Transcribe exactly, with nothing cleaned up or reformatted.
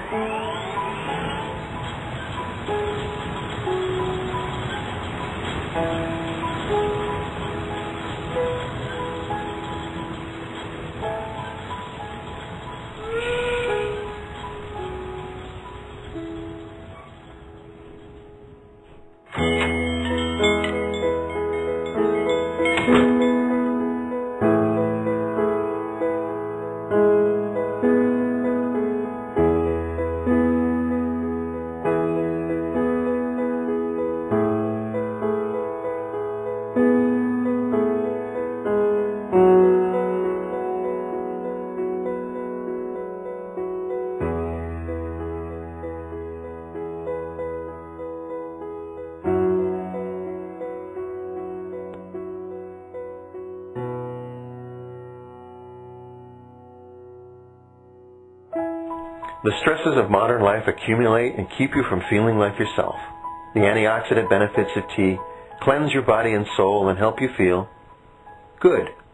The stresses of modern life accumulate and keep you from feeling like yourself. The antioxidant benefits of tea cleanse your body and soul and help you feel good.